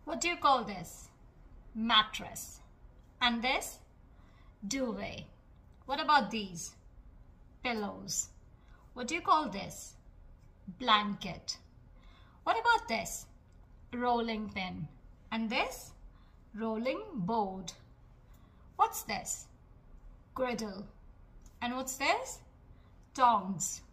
What do you call this? Mattress. And this? Duvet. What about these? Pillows. What do you call this? Blanket. What about this? Rolling pin. And this? Rolling board. What's this? Griddle. And what's this? Tongs.